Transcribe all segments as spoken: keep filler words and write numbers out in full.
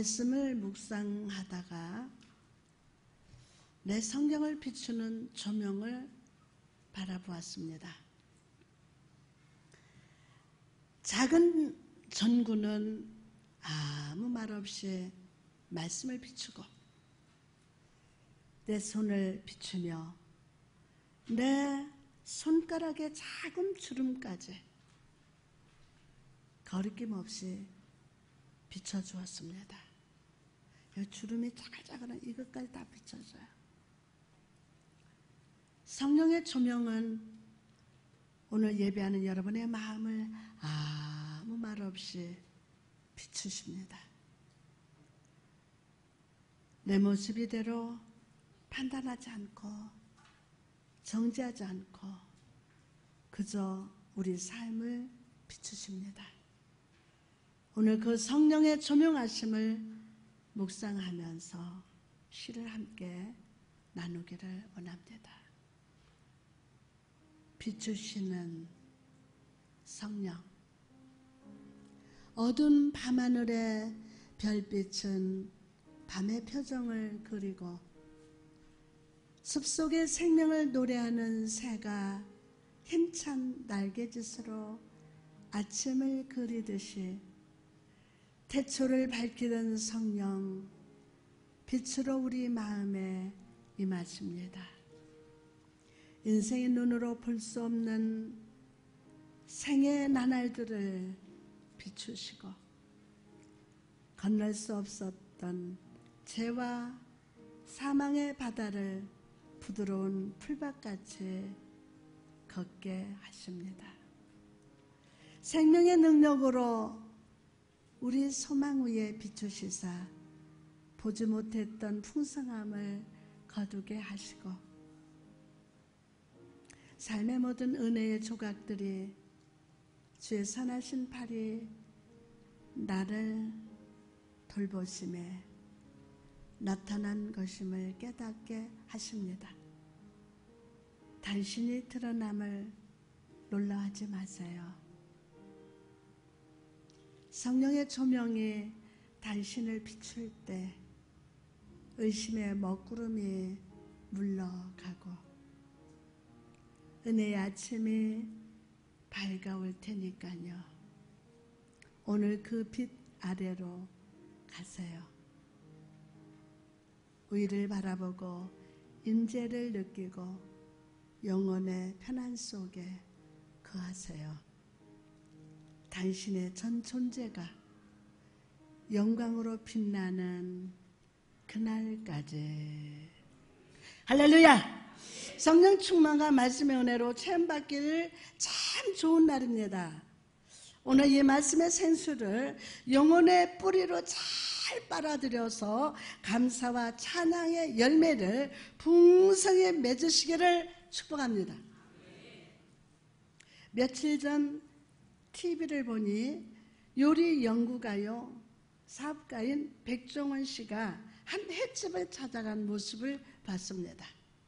말씀을 묵상하다가 내 성경을 비추는 조명을 바라보았습니다. 작은 전구는 아무 말 없이 말씀을 비추고 내 손을 비추며 내 손가락의 작은 주름까지 거리낌 없이 비춰주었습니다. 이 주름이 자글자글한 이것까지 다 비춰줘요. 성령의 조명은 오늘 예배하는 여러분의 마음을 아무 말 없이 비추십니다. 내 모습 이대로 판단하지 않고 정죄하지 않고 그저 우리 삶을 비추십니다. 오늘 그 성령의 조명하심을 묵상하면서 시를 함께 나누기를 원합니다. 비추시는 성령. 어두운 밤하늘의 별빛은 밤의 표정을 그리고 숲속의 생명을 노래하는 새가 힘찬 날개짓으로 아침을 그리듯이 태초를 밝히던 성령 빛으로 우리 마음에 임하십니다. 인생의 눈으로 볼 수 없는 생의 나날들을 비추시고 건널 수 없었던 죄와 사망의 바다를 부드러운 풀밭같이 걷게 하십니다. 생명의 능력으로 우리 소망 위에 비추시사 보지 못했던 풍성함을 거두게 하시고 삶의 모든 은혜의 조각들이 주의 선하신 팔이 나를 돌보심에 나타난 것임을 깨닫게 하십니다. 당신이 드러남을 놀라하지 마세요. 성령의 조명이 당신을 비출 때 의심의 먹구름이 물러가고 은혜의 아침이 밝아올 테니까요. 오늘 그 빛 아래로 가세요. 위를 바라보고 임재를 느끼고 영혼의 편안 속에 거하세요. 당신의 전 존재가 영광으로 빛나는 그날까지. 할렐루야! 성령 충만과 말씀의 은혜로 체험받기를 참 좋은 날입니다. 오늘 이 말씀의 생수를 영혼의 뿌리로 잘 빨아들여서 감사와 찬양의 열매를 풍성히 맺으시기를 축복합니다. 며칠 전 티비를 보니 요리 연구가요 사업가인 백종원 씨가 한 횟집을 찾아간 모습을 봤습니다.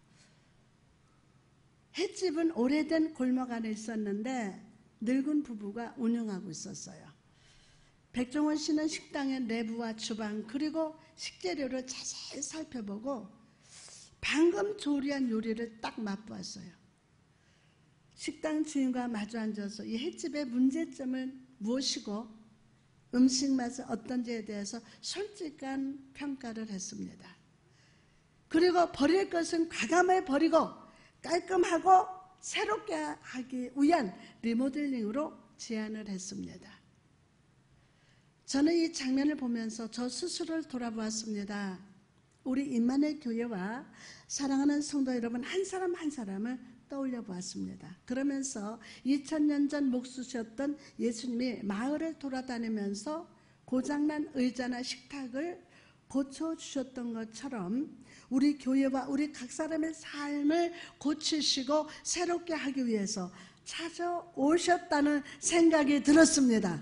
횟집은 오래된 골목 안에 있었는데 늙은 부부가 운영하고 있었어요. 백종원 씨는 식당의 내부와 주방 그리고 식재료를 자세히 살펴보고 방금 조리한 요리를 딱 맛보았어요. 식당 주인과 마주 앉아서 이 횟집의 문제점은 무엇이고 음식 맛은 어떤지에 대해서 솔직한 평가를 했습니다. 그리고 버릴 것은 과감하게 버리고 깔끔하고 새롭게 하기 위한 리모델링으로 제안을 했습니다. 저는 이 장면을 보면서 저 스스로를 돌아보았습니다. 우리 임마누엘 교회와 사랑하는 성도 여러분 한 사람 한 사람을 떠올려 보았습니다. 그러면서 이천 년 전 목수셨던 예수님이 마을을 돌아다니면서 고장난 의자나 식탁을 고쳐주셨던 것처럼 우리 교회와 우리 각 사람의 삶을 고치시고 새롭게 하기 위해서 찾아오셨다는 생각이 들었습니다.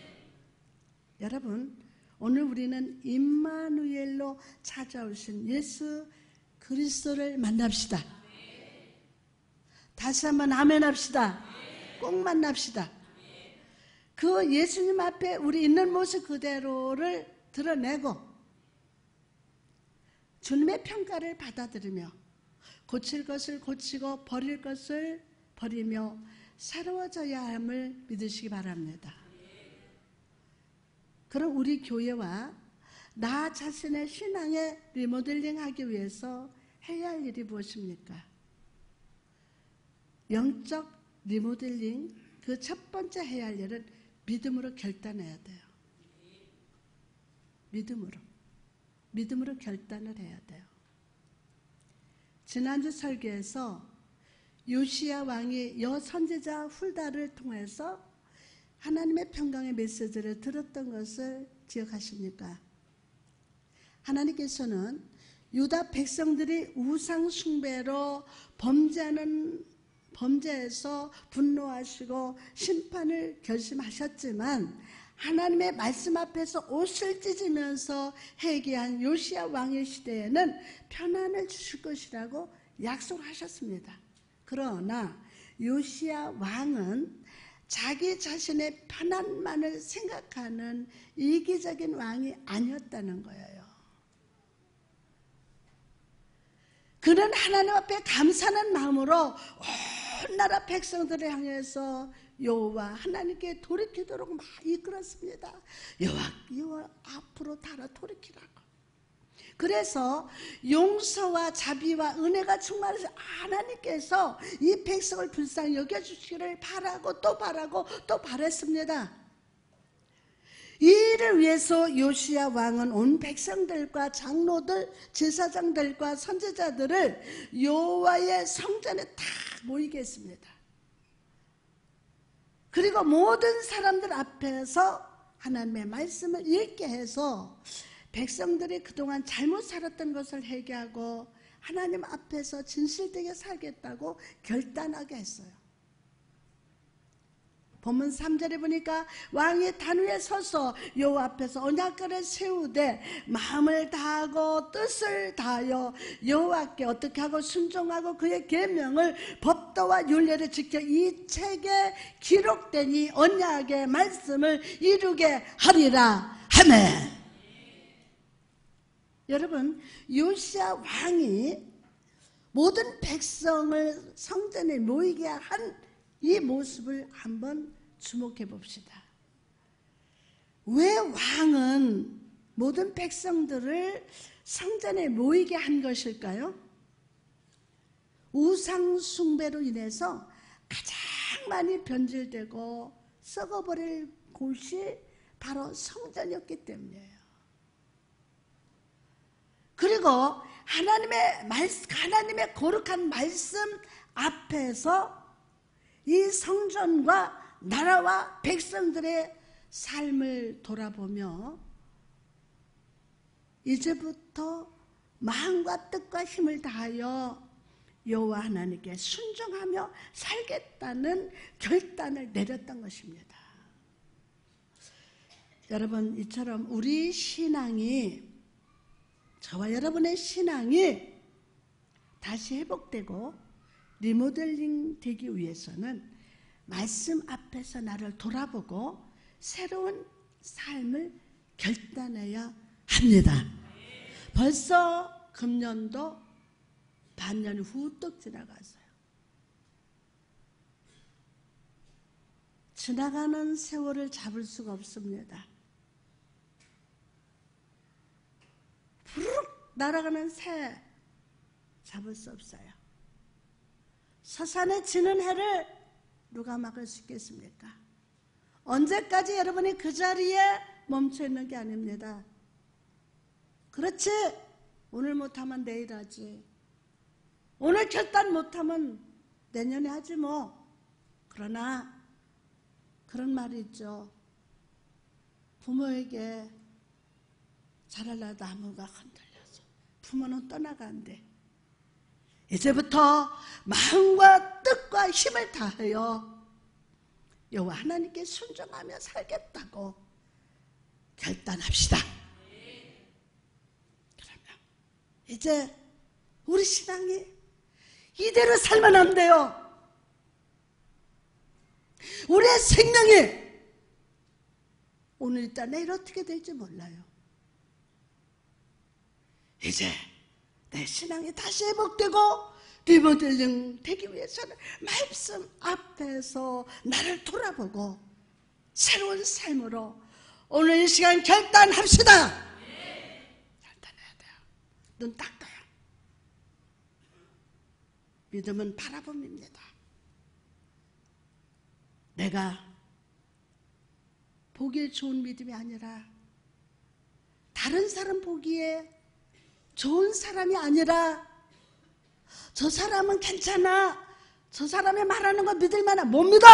여러분, 오늘 우리는 임마누엘로 찾아오신 예수 그리스도를 만납시다. 다시 한번 아멘 합시다. 꼭 만납시다. 그 예수님 앞에 우리 있는 모습 그대로를 드러내고 주님의 평가를 받아들이며 고칠 것을 고치고 버릴 것을 버리며 새로워져야 함을 믿으시기 바랍니다. 그럼 우리 교회와 나 자신의 신앙에 리모델링하기 위해서 해야 할 일이 무엇입니까? 영적 리모델링, 그 첫 번째 해야 할 일은 믿음으로 결단해야 돼요. 믿음으로. 믿음으로 결단을 해야 돼요. 지난주 설교에서 요시야 왕이 여선지자 훌다를 통해서 하나님의 평강의 메시지를 들었던 것을 기억하십니까? 하나님께서는 유다 백성들이 우상 숭배로 범죄하는 범죄에서 분노하시고 심판을 결심하셨지만 하나님의 말씀 앞에서 옷을 찢으면서 회개한 요시야 왕의 시대에는 평안을 주실 것이라고 약속하셨습니다. 그러나 요시야 왕은 자기 자신의 편안만을 생각하는 이기적인 왕이 아니었다는 거예요. 그는 하나님 앞에 감사하는 마음으로 온 나라 백성들을 향해서 여호와 하나님께 돌이키도록 막 이끌었습니다. 여호와, 여호와 앞으로 달아 돌이키라고. 그래서 용서와 자비와 은혜가 충만해서 하나님께서 이 백성을 불쌍히 여겨주시기를 바라고 또 바라고 또 바랬습니다. 이 일을 위해서 요시야 왕은 온 백성들과 장로들, 제사장들과 선지자들을 여호와의 성전에 다 모이게 했습니다. 그리고 모든 사람들 앞에서 하나님의 말씀을 읽게 해서 백성들이 그동안 잘못 살았던 것을 회개하고 하나님 앞에서 진실되게 살겠다고 결단하게 했어요. 본문 삼 절에 보니까 왕이 단 위에 서서 여호와 앞에서 언약궤를 세우되 마음을 다하고 뜻을 다하여 여호와께 어떻게 하고 순종하고 그의 계명을 법도와 율례를 지켜 이 책에 기록된 이 언약의 말씀을 이루게 하리라 하매. 여러분, 요시야 왕이 모든 백성을 성전에 모이게 한 이 모습을 한번 주목해 봅시다. 왜 왕은 모든 백성들을 성전에 모이게 한 것일까요? 우상 숭배로 인해서 가장 많이 변질되고 썩어버릴 곳이 바로 성전이었기 때문이에요. 그리고 하나님의 말씀, 하나님의 거룩한 말씀 앞에서 이 성전과 나라와 백성들의 삶을 돌아보며 이제부터 마음과 뜻과 힘을 다하여 여호와 하나님께 순종하며 살겠다는 결단을 내렸던 것입니다. 여러분, 이처럼 우리 신앙이, 저와 여러분의 신앙이 다시 회복되고 리모델링 되기 위해서는 말씀 앞에서 나를 돌아보고 새로운 삶을 결단해야 합니다. 벌써 금년도 반년이 후떡 지나갔어요. 지나가는 세월을 잡을 수가 없습니다. 부르륵 날아가는 새 잡을 수 없어요. 서산에 지는 해를 누가 막을 수 있겠습니까? 언제까지 여러분이 그 자리에 멈춰 있는 게 아닙니다. 그렇지, 오늘 못하면 내일 하지, 오늘 결단 못하면 내년에 하지 뭐. 그러나 그런 말이 있죠. 부모에게 자랄라 나무가 흔들려서 부모는 떠나간대. 이제부터 마음과 뜻과 힘을 다하여 여호와 하나님께 순종하며 살겠다고 결단합시다. 그러면 이제 우리 신앙이 이대로 살면 안 돼요. 우리의 생명이 오늘 있다 내일 어떻게 될지 몰라요. 이제 내 신앙이 다시 회복되고 리모델링 되기 위해서는 말씀 앞에서 나를 돌아보고 새로운 삶으로 오늘 이 시간 결단합시다. 결단해야 돼요. 눈 딱 떠요. 믿음은 바라봄입니다. 내가 보기에 좋은 믿음이 아니라 다른 사람 보기에 좋은 사람이 아니라 저 사람은 괜찮아, 저 사람이 말하는 거 믿을 만한 못 믿어.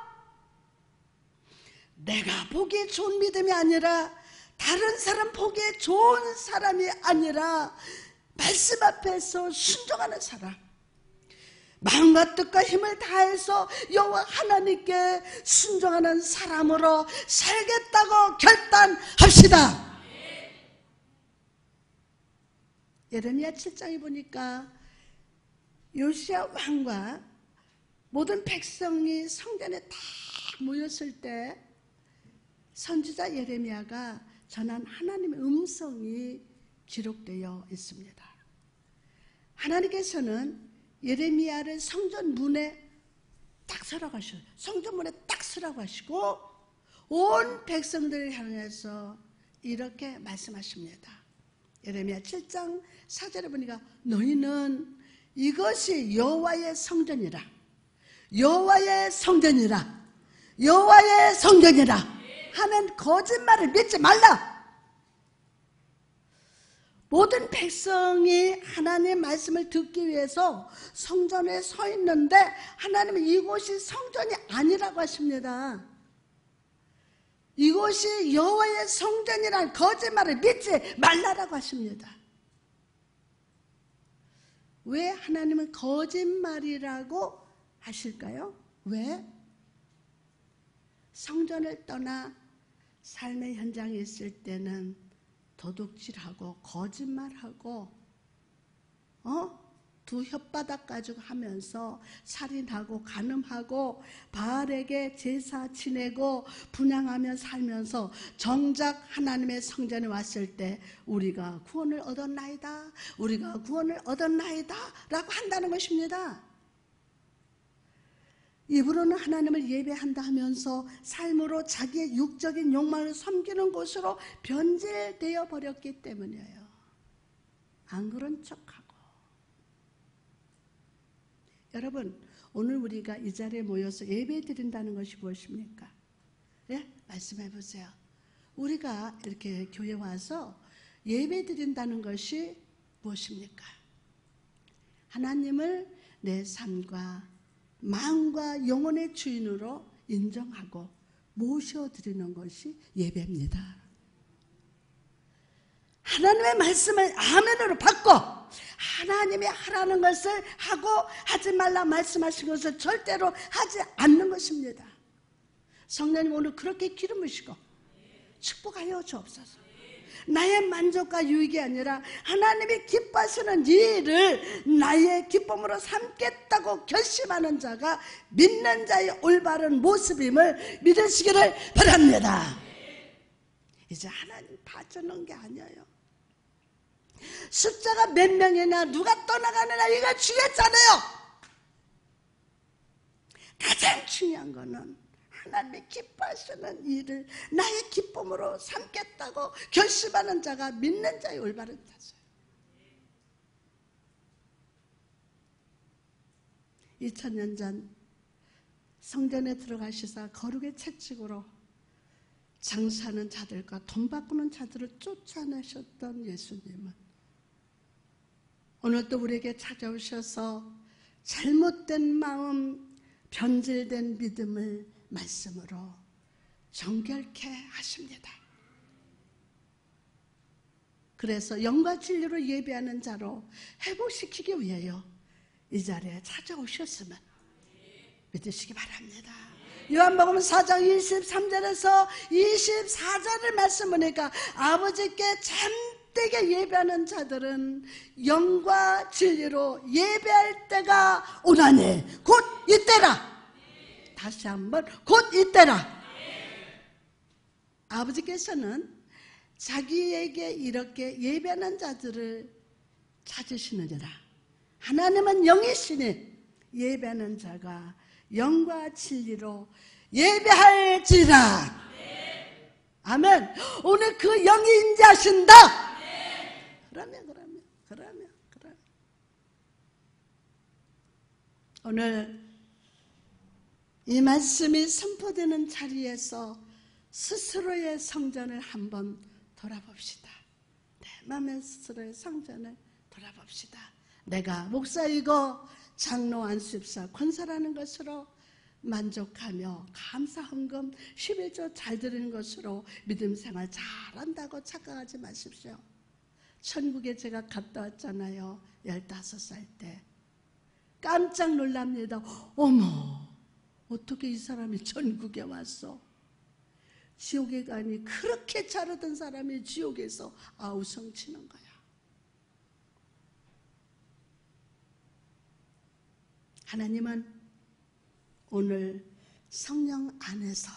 내가 보기에 좋은 믿음이 아니라 다른 사람 보기에 좋은 사람이 아니라 말씀 앞에서 순종하는 사람, 마음과 뜻과 힘을 다해서 여호와 하나님께 순종하는 사람으로 살겠다고 결단합시다. 예레미야 칠 장에 보니까 요시야 왕과 모든 백성이 성전에 다 모였을 때 선지자 예레미야가 전한 하나님의 음성이 기록되어 있습니다. 하나님께서는 예레미야를 성전 문에 딱 서라고 하시고, 성전 문에 딱 서라고 하시고 온 백성들을 향해서 이렇게 말씀하십니다. 예레미야 칠 장 사 절에 보니까 너희는 이것이 여호와의 성전이라, 여호와의 성전이라, 여호와의 성전이라 하는 거짓말을 믿지 말라. 모든 백성이 하나님의 말씀을 듣기 위해서 성전에 서 있는데 하나님은 이곳이 성전이 아니라고 하십니다. 이곳이 여호와의 성전이라는 거짓말을 믿지 말라라고 하십니다. 왜 하나님은 거짓말이라고 하실까요? 왜? 성전을 떠나 삶의 현장에 있을 때는 도둑질하고 거짓말하고 어? 두 혓바닥 가지고 하면서 살인하고 간음하고 바알에게 제사 지내고 분향하며 살면서 정작 하나님의 성전에 왔을 때 우리가 구원을 얻었나이다, 우리가 구원을 얻었나이다 라고 한다는 것입니다. 입으로는 하나님을 예배한다 하면서 삶으로 자기의 육적인 욕망을 섬기는 것으로 변질되어 버렸기 때문이에요. 안 그런 척하고. 여러분, 오늘 우리가 이 자리에 모여서 예배 드린다는 것이 무엇입니까? 예? 말씀해 보세요. 우리가 이렇게 교회 와서 예배 드린다는 것이 무엇입니까? 하나님을 내 삶과 마음과 영혼의 주인으로 인정하고 모셔드리는 것이 예배입니다. 하나님의 말씀을 아멘으로 받고 하나님이 하라는 것을 하고 하지 말라 말씀하신 것을 절대로 하지 않는 것입니다. 성령님 오늘 그렇게 기름 부으시고 축복하여 주옵소서. 나의 만족과 유익이 아니라 하나님이 기뻐하시는 일을 나의 기쁨으로 삼겠다고 결심하는 자가 믿는 자의 올바른 모습임을 믿으시기를 바랍니다. 이제 하나님 봐주는 게 아니에요. 숫자가 몇 명이나 누가 떠나가느냐 이거 중요했잖아요. 가장 중요한 거는 하나님의 기뻐하시는 일을 나의 기쁨으로 삼겠다고 결심하는 자가 믿는 자의 올바른 자세요. 이천 년 전 성전에 들어가시사 거룩의 채찍으로 장사하는 자들과 돈 바꾸는 자들을 쫓아내셨던 예수님은 오늘도 우리에게 찾아오셔서 잘못된 마음, 변질된 믿음을 말씀으로 정결케 하십니다. 그래서 영과 진리로 예배하는 자로 회복시키기 위하여 이 자리에 찾아오셨음을 믿으시기 바랍니다. 요한복음 사 장 이십삼 절에서 이십사 절을 말씀 보니까 아버지께 참되게 예배하는 자들은 영과 진리로 예배할 때가 오나니 곧 이때라. 다시 한번 곧 이때라. 아버지께서는 자기에게 이렇게 예배하는 자들을 찾으시느니라. 하나님은 영이시니 예배하는 자가 영과 진리로 예배할지라. 아멘. 오늘 그 영이 임재하신다. 그러면 그러면 그러면 그러면 오늘 이 말씀이 선포되는 자리에서 스스로의 성전을 한번 돌아봅시다. 내 마음의 스스로의 성전을 돌아봅시다. 내가 목사이고 장로 안수입사 권사라는 것으로 만족하며 감사 헌금 십일조 잘 드리는 것으로 믿음 생활 잘한다고 착각하지 마십시오. 천국에 제가 갔다 왔잖아요. 열다섯 살 때. 깜짝 놀랍니다. 어머, 어떻게 이 사람이 천국에 왔어? 지옥에 가니 그렇게 잘하던 사람이 지옥에서 아우성 치는 거야. 하나님은 오늘 성령 안에서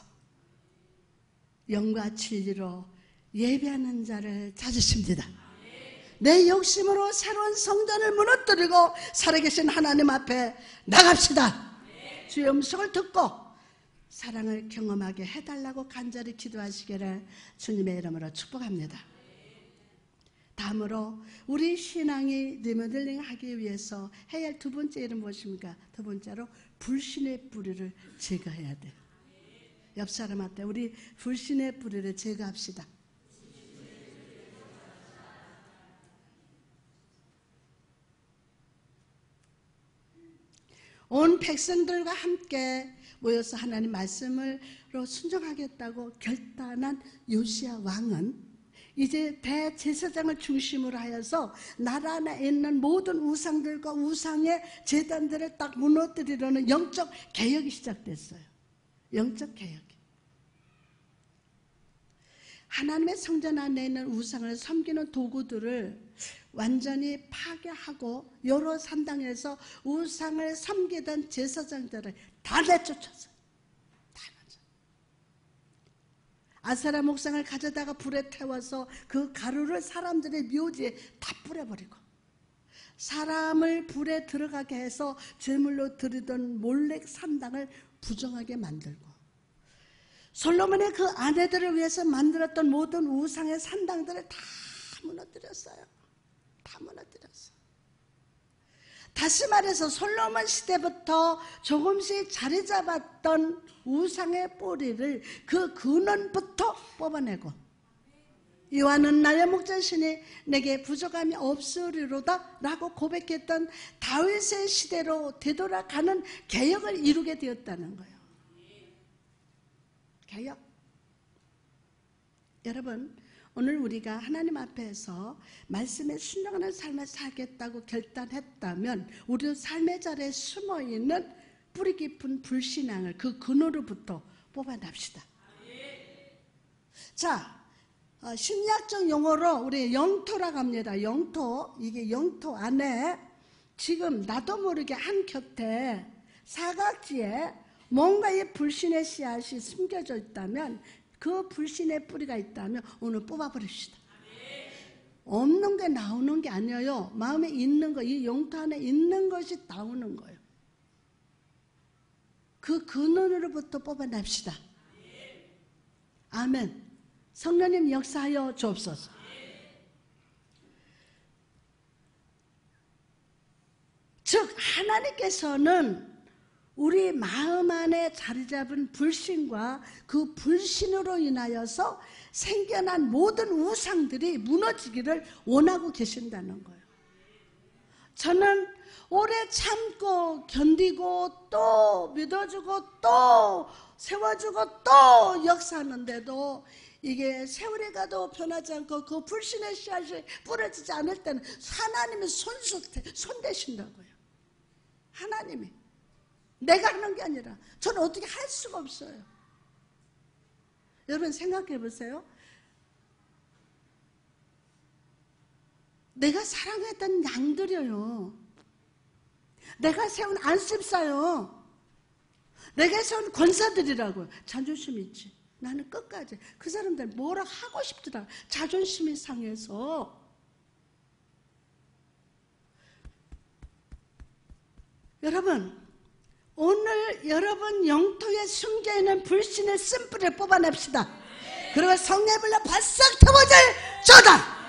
영과 진리로 예배하는 자를 찾으십니다. 내 욕심으로 새로운 성전을 무너뜨리고 살아계신 하나님 앞에 나갑시다. 주의 음성을 듣고 사랑을 경험하게 해달라고 간절히 기도하시기를 주님의 이름으로 축복합니다. 다음으로 우리 신앙이 리모델링 하기 위해서 해야 할 두 번째 일은 무엇입니까? 두 번째로 불신의 뿌리를 제거해야 돼요. 옆 사람한테 우리 불신의 뿌리를 제거합시다. 온 백성들과 함께 모여서 하나님 말씀으로 순종하겠다고 결단한 요시야 왕은 이제 대제사장을 중심으로 하여서 나라 안에 있는 모든 우상들과 우상의 제단들을 딱 무너뜨리려는 영적 개혁이 시작됐어요. 영적 개혁이. 하나님의 성전 안에 있는 우상을 섬기는 도구들을 완전히 파괴하고 여러 산당에서 우상을 섬기던 제사장들을 다 내쫓았어요. 다 내쫓았어요. 아세라 목상을 가져다가 불에 태워서 그 가루를 사람들의 묘지에 다 뿌려버리고 사람을 불에 들어가게 해서 제물로 드리던 몰렉 산당을 부정하게 만들고 솔로몬의 그 아내들을 위해서 만들었던 모든 우상의 산당들을 다 무너뜨렸어요. 다 무너뜨렸어요. 다시 말해서 솔로몬 시대부터 조금씩 자리 잡았던 우상의 뿌리를 그 근원부터 뽑아내고 이와는 나의 목전신이 내게 부족함이 없으리로다 라고 고백했던 다윗의 시대로 되돌아가는 개혁을 이루게 되었다는 거예요. 개혁. 여러분, 오늘 우리가 하나님 앞에서 말씀에 순종하는 삶을 살겠다고 결단했다면 우리 삶의 자리에 숨어있는 뿌리 깊은 불신앙을 그 근원으로부터 뽑아냅시다. 자, 어, 심리학적 용어로 우리 영토라고 합니다. 영토. 이게 영토 안에 지금 나도 모르게 한 곁에 사각지에 뭔가 이 불신의 씨앗이 숨겨져 있다면 그 불신의 뿌리가 있다면 오늘 뽑아버립시다. 없는 게 나오는 게 아니에요. 마음에 있는 거, 이 영토 안에 있는 것이 나오는 거예요. 그 근원으로부터 뽑아냅시다. 아멘. 성령님 역사하여 주옵소서. 즉 하나님께서는 우리 마음 안에 자리 잡은 불신과 그 불신으로 인하여서 생겨난 모든 우상들이 무너지기를 원하고 계신다는 거예요. 저는 오래 참고 견디고 또 믿어주고 또 세워주고 또 역사하는데도 이게 세월이 가도 변하지 않고 그 불신의 씨앗이 뿌려지지 않을 때는 하나님이 손수, 손대신다고요. 하나님이. 내가 하는 게 아니라 저는 어떻게 할 수가 없어요. 여러분 생각해 보세요. 내가 사랑했던 양들이요. 내가 세운 안습사요. 내가 세운 권사들이라고요. 자존심 있지. 나는 끝까지 그 사람들 뭐라 하고 싶더라. 자존심이 상해서 여러분, 오늘 여러분 영토에 숨겨있는 불신의 쓴뿌리를 뽑아냅시다. 그리고 성령의 불로 바싹 터버질 저다.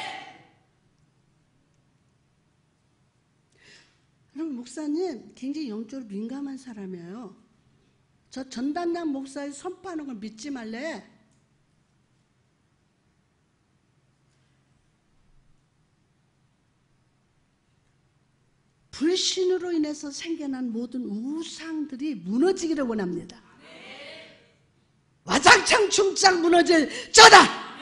여러분, 목사님 굉장히 영적으로 민감한 사람이에요. 저 전단장 목사의 선포하는 걸 믿지 말래. 불신으로 인해서 생겨난 모든 우상들이 무너지기를 원합니다. 와장창 충창 무너질 저다.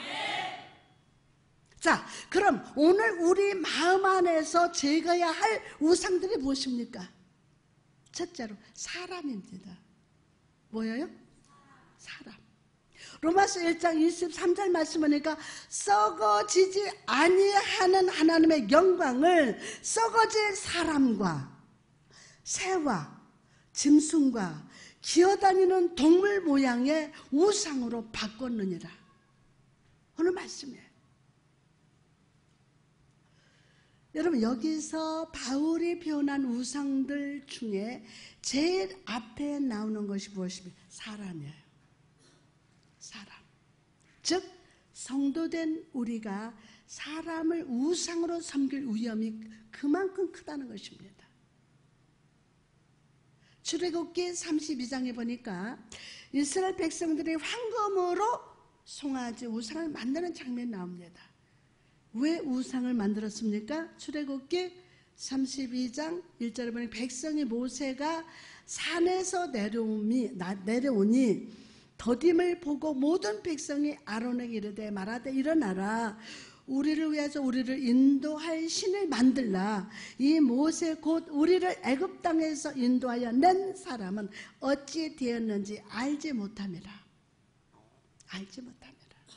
자, 그럼 오늘 우리 마음 안에서 제거해야 할 우상들이 무엇입니까? 첫째로 사람입니다. 뭐예요? 사람. 로마서 일 장 이십삼 절 말씀 보니까 썩어지지 아니하는 하나님의 영광을 썩어질 사람과 새와 짐승과 기어다니는 동물 모양의 우상으로 바꿨느니라. 오늘 말씀이에요. 여러분, 여기서 바울이 표현한 우상들 중에 제일 앞에 나오는 것이 무엇입니까? 사람이에요. 사람. 즉 성도된 우리가 사람을 우상으로 섬길 위험이 그만큼 크다는 것입니다. 출애굽기 삼십이 장에 보니까 이스라엘 백성들이 황금으로 송아지 우상을 만드는 장면이 나옵니다. 왜 우상을 만들었습니까? 출애굽기 삼십이 장 일 절에 보니 백성이 모세가 산에서 내려오니, 내려오니 더딤을 보고 모든 백성이 아론에게 이르되 말하되 일어나라. 우리를 위해서 우리를 인도할 신을 만들라. 이 모세 곧 우리를 애굽 땅에서 인도하여 낸 사람은 어찌 되었는지 알지 못함이라. 알지 못함이라.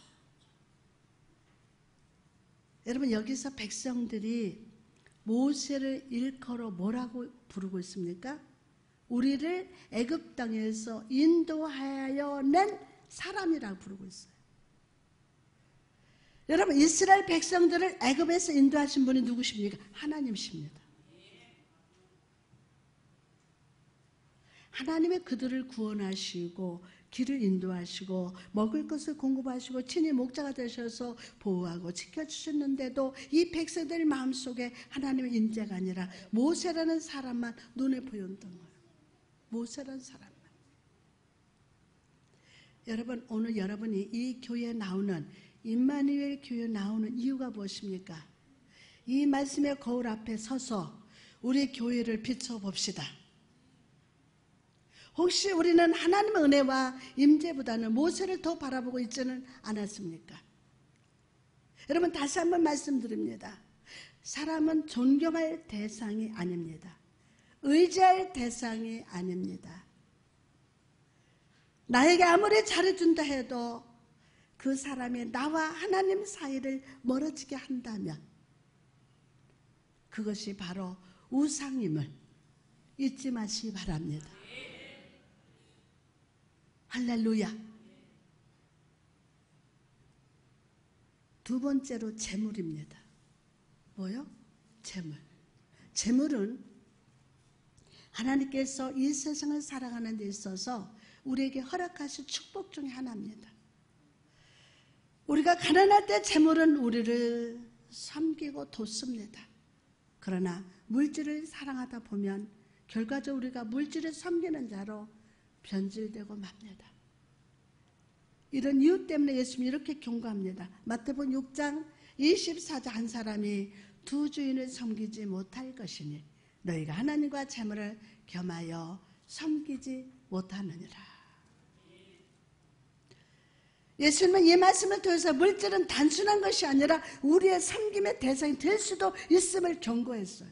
여러분, 여기서 백성들이 모세를 일컬어 뭐라고 부르고 있습니까? 우리를 애굽 땅에서 인도하여 낸 사람이라고 부르고 있어요. 여러분, 이스라엘 백성들을 애굽에서 인도하신 분이 누구십니까? 하나님이십니다. 하나님이 그들을 구원하시고 길을 인도하시고 먹을 것을 공급하시고 친히 목자가 되셔서 보호하고 지켜주셨는데도 이 백성들 마음속에 하나님의 인재가 아니라 모세라는 사람만 눈에 보였던 거예요. 모세라는 사람만. 여러분, 오늘 여러분이 이 교회에 나오는 임마누엘 교회에 나오는 이유가 무엇입니까? 이 말씀의 거울 앞에 서서 우리 교회를 비춰봅시다. 혹시 우리는 하나님의 은혜와 임재보다는 모세를 더 바라보고 있지는 않았습니까? 여러분, 다시 한번 말씀드립니다. 사람은 존경할 대상이 아닙니다. 의지할 대상이 아닙니다. 나에게 아무리 잘해준다 해도 그 사람이 나와 하나님 사이를 멀어지게 한다면 그것이 바로 우상임을 잊지 마시기 바랍니다. 할렐루야. 두 번째로 재물입니다. 뭐요? 재물. 재물은 하나님께서 이 세상을 살아가는 데 있어서 우리에게 허락하신 축복 중에 하나입니다. 우리가 가난할 때 재물은 우리를 섬기고 돕습니다. 그러나 물질을 사랑하다 보면 결과적으로 우리가 물질을 섬기는 자로 변질되고 맙니다. 이런 이유 때문에 예수님이 이렇게 경고합니다. 마태복음 육 장 이십사 절 한 사람이 두 주인을 섬기지 못할 것이니 너희가 하나님과 재물을 겸하여 섬기지 못하느니라. 예수님은 이 말씀을 통해서 물질은 단순한 것이 아니라 우리의 섬김의 대상이 될 수도 있음을 경고했어요.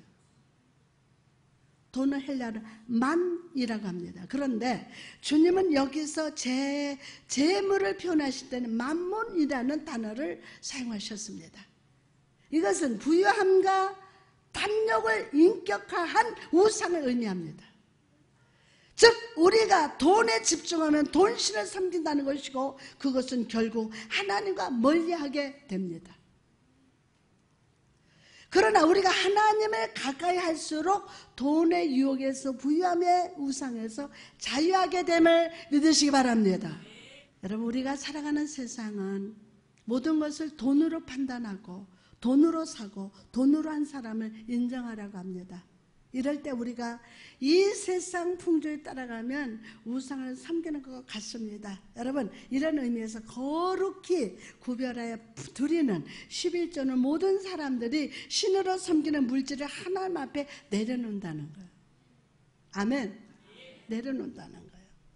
돈은 헬라어로 만이라고 합니다. 그런데 주님은 여기서 재, 재물을 표현하실 때는 만몬이라는 단어를 사용하셨습니다. 이것은 부유함과 탐욕을 인격화한 우상을 의미합니다. 즉 우리가 돈에 집중하면 돈신을 섬긴다는 것이고 그것은 결국 하나님과 멀리하게 됩니다. 그러나 우리가 하나님을 가까이 할수록 돈의 유혹에서, 부유함의 우상에서 자유하게 됨을 믿으시기 바랍니다. 여러분, 우리가 살아가는 세상은 모든 것을 돈으로 판단하고 돈으로 사고 돈으로 한 사람을 인정하라고 합니다. 이럴 때 우리가 이 세상 풍조에 따라가면 우상을 섬기는 것 같습니다. 여러분, 이런 의미에서 거룩히 구별하여 드리는 십일조는 모든 사람들이 신으로 섬기는 물질을 하나님 앞에 내려놓는다는 거예요. 아멘. 내려놓는다는 거예요.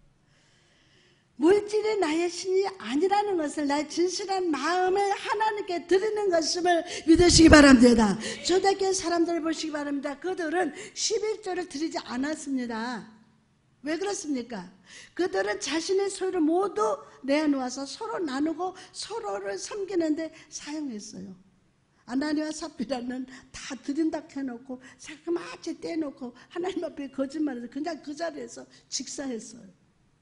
물질이 나의 신이 아니라는 것을, 나의 진실한 마음을 하나님께 드리는 것임을 믿으시기 바랍니다. 초대교회 사람들을 보시기 바랍니다. 그들은 십일조를 드리지 않았습니다. 왜 그렇습니까? 그들은 자신의 소유를 모두 내놓아서 서로 나누고 서로를 섬기는데 사용했어요. 아나니와 삽비라는 다 드린다 해놓고 자그마치 떼놓고 하나님 앞에 거짓말해서 그냥 그 자리에서 직사했어요.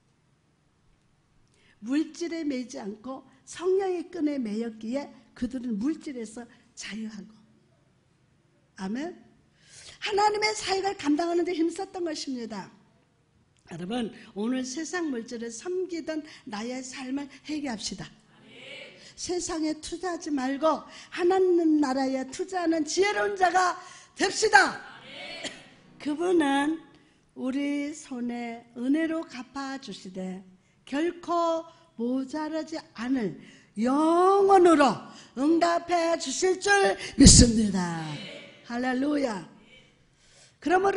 물질에 매이지 않고 성령의 끈에 매였기에 그들은 물질에서 자유하고, 아멘. 하나님의 사역을 감당하는 데 힘썼던 것입니다. 여러분, 오늘 세상 물질을 섬기던 나의 삶을 회개합시다. 세상에 투자하지 말고 하나님 나라에 투자하는 지혜로운 자가 됩시다. 그분은 우리 손에 은혜로 갚아주시되 결코 모자라지 않을 영원으로 응답해 주실 줄 믿습니다. 할렐루야. 그러므로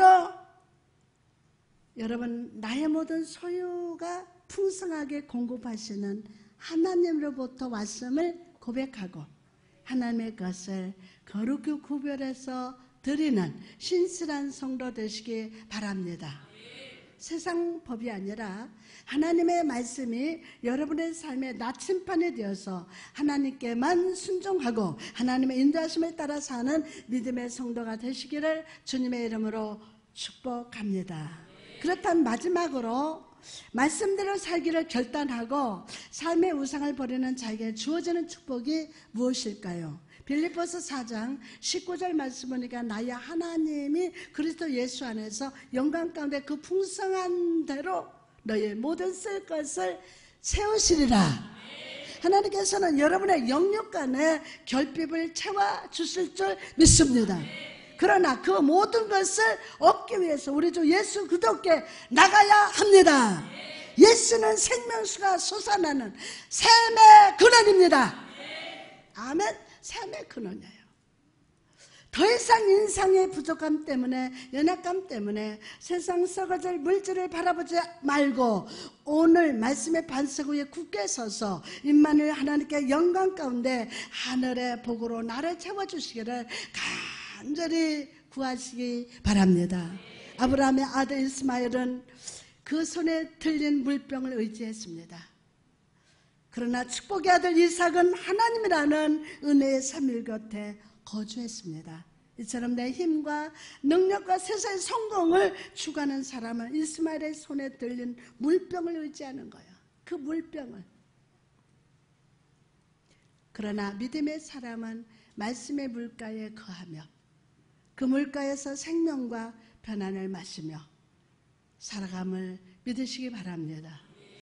여러분, 나의 모든 소유가 풍성하게 공급하시는 하나님으로부터 왔음을 고백하고 하나님의 것을 거룩히 구별해서 드리는 신실한 성도 되시기 바랍니다. 세상 법이 아니라 하나님의 말씀이 여러분의 삶의 나침판이 되어서 하나님께만 순종하고 하나님의 인도하심을 따라 사는 믿음의 성도가 되시기를 주님의 이름으로 축복합니다. 그렇다면 마지막으로 말씀대로 살기를 결단하고 삶의 우상을 버리는 자에게 주어지는 축복이 무엇일까요? 빌립보서 사장 십구절 말씀 보니까 나의 하나님이 그리스도 예수 안에서 영광 가운데 그 풍성한 대로 너의 모든 쓸 것을 세우시리라. 하나님께서는 여러분의 영육간에 결핍을 채워주실 줄 믿습니다. 그러나 그 모든 것을 얻기 위해서 우리 주 예수 그리스도께 나가야 합니다. 예수는 생명수가 솟아나는 삶의 근원입니다. 아멘. 삶의 근원이에요. 더 이상 인상의 부족함 때문에, 연약감 때문에 세상 썩어질 물질을 바라보지 말고 오늘 말씀의 반석 위에 굳게 서서 임마누엘 하나님께 영광 가운데 하늘의 복으로 나를 채워주시기를 간절히 구하시기 바랍니다. 아브라함의 아들 이스마엘은 그 손에 들린 물병을 의지했습니다. 그러나 축복의 아들 이삭은 하나님이라는 은혜의 삼일 곁에 거주했습니다. 이처럼 내 힘과 능력과 세상의 성공을 추구하는 사람은 이스마엘의 손에 들린 물병을 의지하는 거예요. 그 물병을. 그러나 믿음의 사람은 말씀의 물가에 거하며 그 물가에서 생명과 편안을 마시며 살아감을 믿으시기 바랍니다.